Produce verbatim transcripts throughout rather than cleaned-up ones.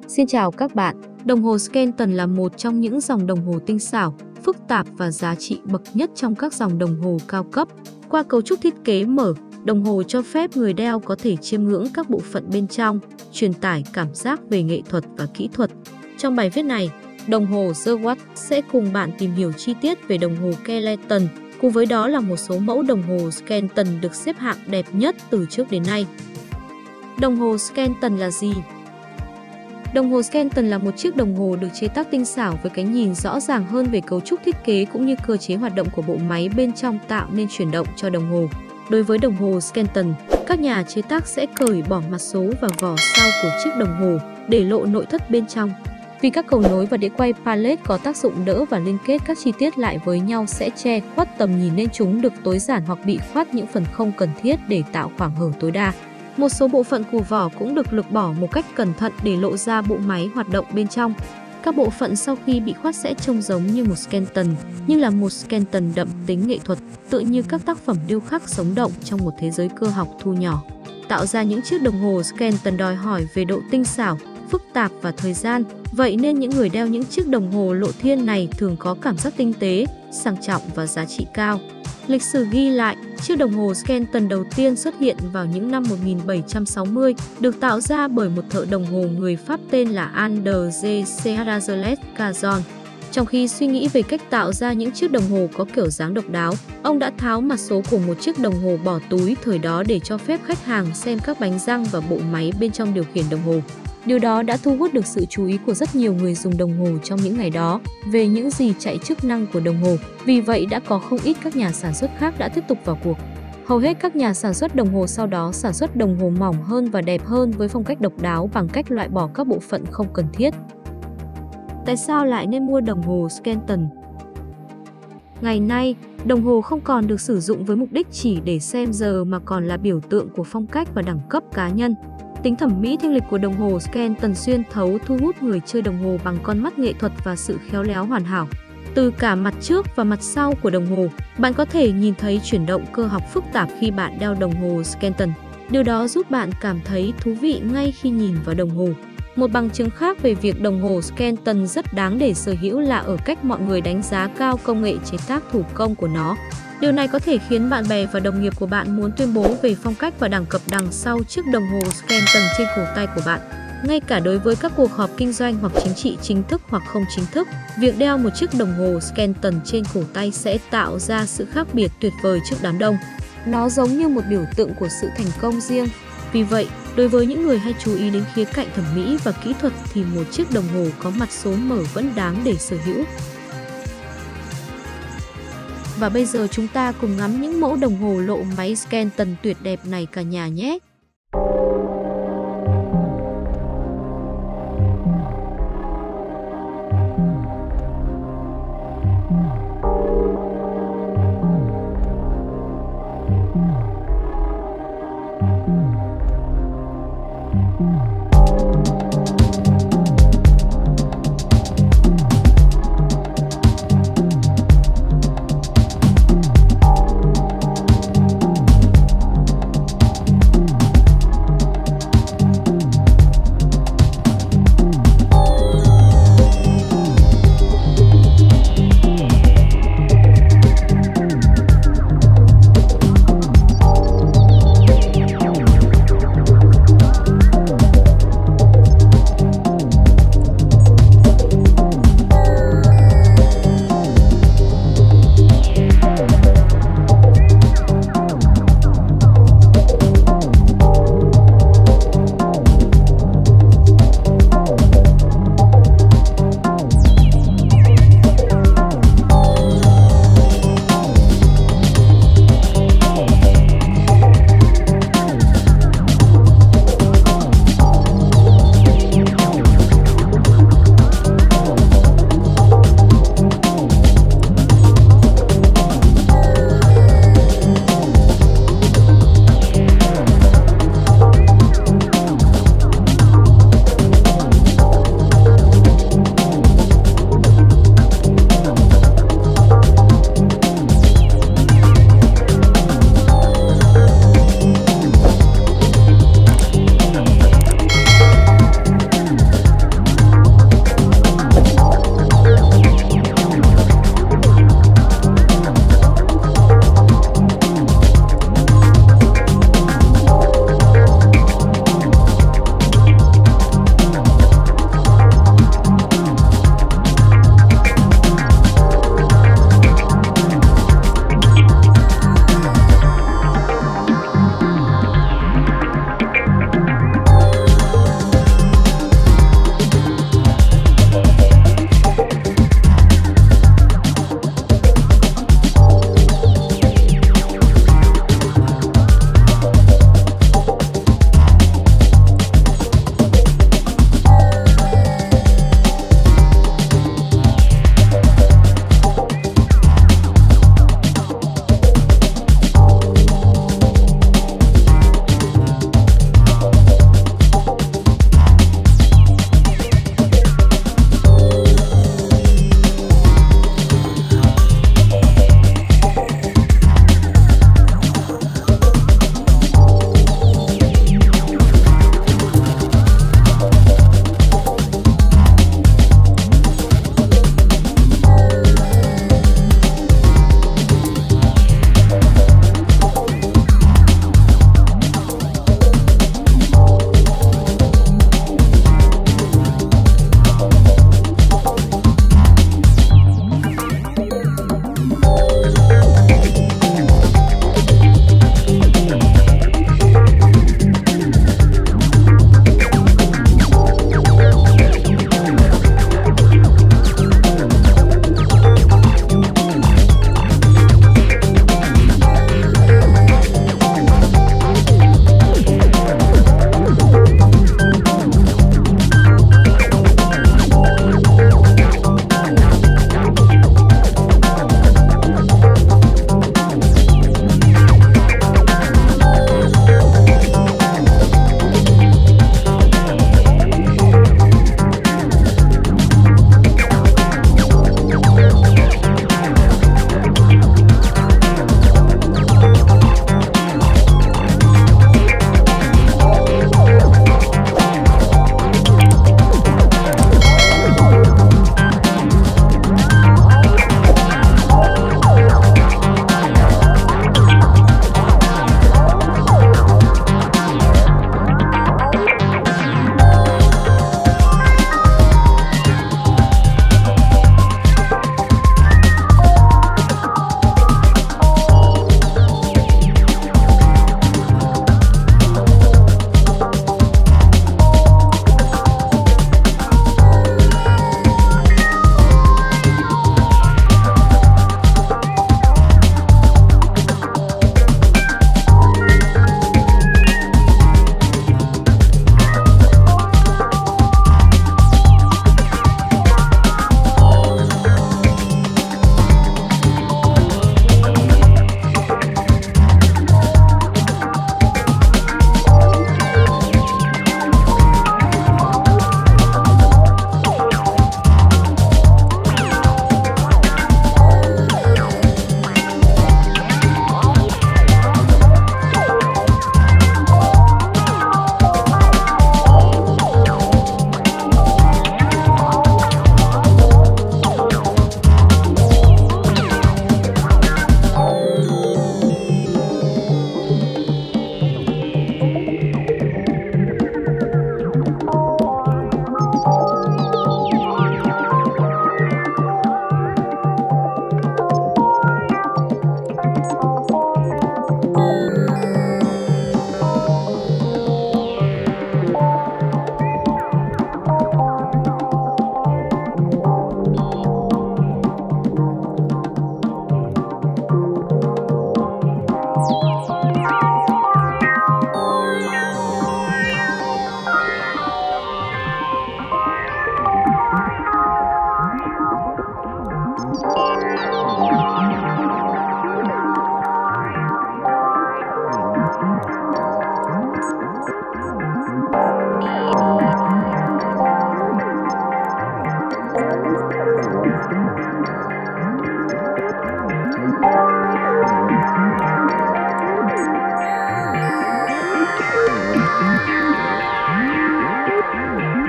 Xin chào các bạn, đồng hồ Skelton là một trong những dòng đồng hồ tinh xảo, phức tạp và giá trị bậc nhất trong các dòng đồng hồ cao cấp. Qua cấu trúc thiết kế mở, đồng hồ cho phép người đeo có thể chiêm ngưỡng các bộ phận bên trong, truyền tải cảm giác về nghệ thuật và kỹ thuật. Trong bài viết này, đồng hồ The Watch sẽ cùng bạn tìm hiểu chi tiết về đồng hồ Skelton, cùng với đó là một số mẫu đồng hồ Skelton được xếp hạng đẹp nhất từ trước đến nay. Đồng hồ Skelton là gì? Đồng hồ Skelton là một chiếc đồng hồ được chế tác tinh xảo với cái nhìn rõ ràng hơn về cấu trúc thiết kế cũng như cơ chế hoạt động của bộ máy bên trong tạo nên chuyển động cho đồng hồ. Đối với đồng hồ Skelton, các nhà chế tác sẽ cởi bỏ mặt số và vỏ sau của chiếc đồng hồ để lộ nội thất bên trong. Vì các cầu nối và đĩa quay pallet có tác dụng đỡ và liên kết các chi tiết lại với nhau sẽ che khuất tầm nhìn nên chúng được tối giản hoặc bị khoát những phần không cần thiết để tạo khoảng hở tối đa. Một số bộ phận của vỏ cũng được lược bỏ một cách cẩn thận để lộ ra bộ máy hoạt động bên trong. Các bộ phận sau khi bị khoát sẽ trông giống như một Skelton, nhưng là một Skelton đậm tính nghệ thuật, tựa như các tác phẩm điêu khắc sống động trong một thế giới cơ học thu nhỏ. Tạo ra những chiếc đồng hồ Skelton đòi hỏi về độ tinh xảo, phức tạp và thời gian, vậy nên những người đeo những chiếc đồng hồ lộ thiên này thường có cảm giác tinh tế, sang trọng và giá trị cao. Lịch sử ghi lại, chiếc đồng hồ Skelton đầu tiên xuất hiện vào những năm một nghìn bảy trăm sáu mươi, được tạo ra bởi một thợ đồng hồ người Pháp tên là André Charles Cazon. Trong khi suy nghĩ về cách tạo ra những chiếc đồng hồ có kiểu dáng độc đáo, ông đã tháo mặt số của một chiếc đồng hồ bỏ túi thời đó để cho phép khách hàng xem các bánh răng và bộ máy bên trong điều khiển đồng hồ. Điều đó đã thu hút được sự chú ý của rất nhiều người dùng đồng hồ trong những ngày đó về những gì chạy chức năng của đồng hồ. Vì vậy đã có không ít các nhà sản xuất khác đã tiếp tục vào cuộc. Hầu hết các nhà sản xuất đồng hồ sau đó sản xuất đồng hồ mỏng hơn và đẹp hơn với phong cách độc đáo bằng cách loại bỏ các bộ phận không cần thiết. Tại sao lại nên mua đồng hồ Skelton? Ngày nay, đồng hồ không còn được sử dụng với mục đích chỉ để xem giờ mà còn là biểu tượng của phong cách và đẳng cấp cá nhân. Tính thẩm mỹ thanh lịch của đồng hồ Skelton xuyên thấu thu hút người chơi đồng hồ bằng con mắt nghệ thuật và sự khéo léo hoàn hảo. Từ cả mặt trước và mặt sau của đồng hồ, bạn có thể nhìn thấy chuyển động cơ học phức tạp khi bạn đeo đồng hồ Skelton. Điều đó giúp bạn cảm thấy thú vị ngay khi nhìn vào đồng hồ. Một bằng chứng khác về việc đồng hồ Skelton rất đáng để sở hữu là ở cách mọi người đánh giá cao công nghệ chế tác thủ công của nó. Điều này có thể khiến bạn bè và đồng nghiệp của bạn muốn tuyên bố về phong cách và đẳng cấp đằng sau chiếc đồng hồ Skelton trên cổ tay của bạn. Ngay cả đối với các cuộc họp kinh doanh hoặc chính trị chính thức hoặc không chính thức, việc đeo một chiếc đồng hồ Skelton trên cổ tay sẽ tạo ra sự khác biệt tuyệt vời trước đám đông. Nó giống như một biểu tượng của sự thành công riêng. Vì vậy, đối với những người hay chú ý đến khía cạnh thẩm mỹ và kỹ thuật thì một chiếc đồng hồ có mặt số mở vẫn đáng để sở hữu. Và bây giờ chúng ta cùng ngắm những mẫu đồng hồ lộ máy Skelton tuyệt đẹp này cả nhà nhé!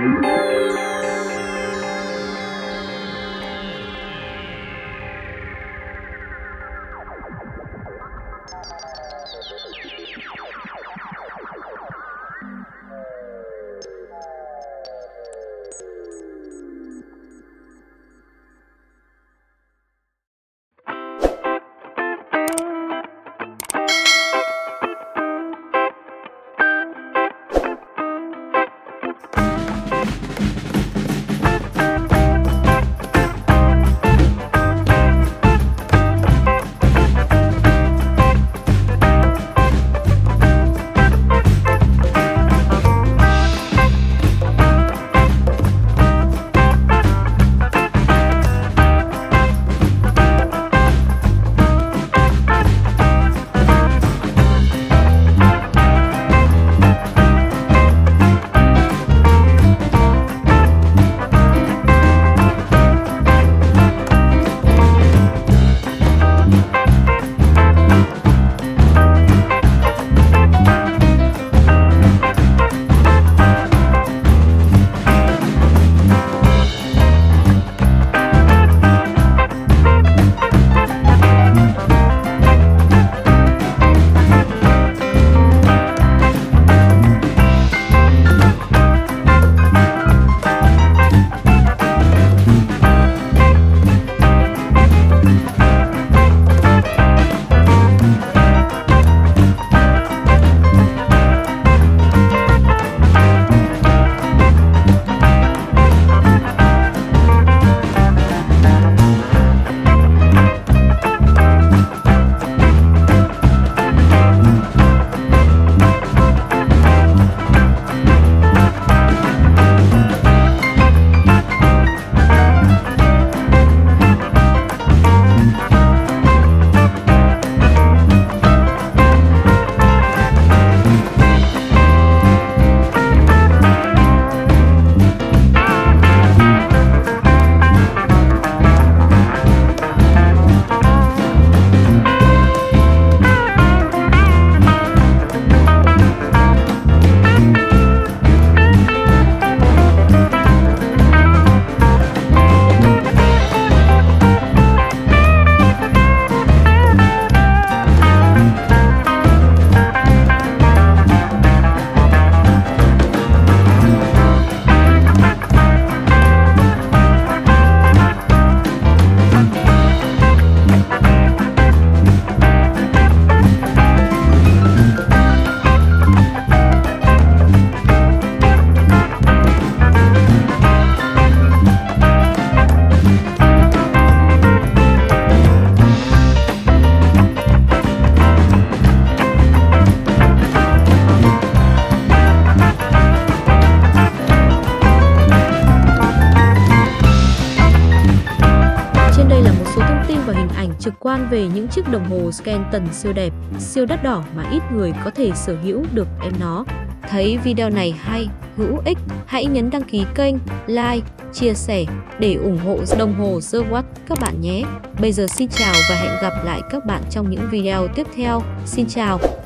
trực quan về những chiếc đồng hồ Skelton siêu đẹp, siêu đắt đỏ mà ít người có thể sở hữu được em nó. Thấy video này hay, hữu ích, hãy nhấn đăng ký kênh, like, chia sẻ để ủng hộ đồng hồ The Watch các bạn nhé. Bây giờ xin chào và hẹn gặp lại các bạn trong những video tiếp theo. Xin chào!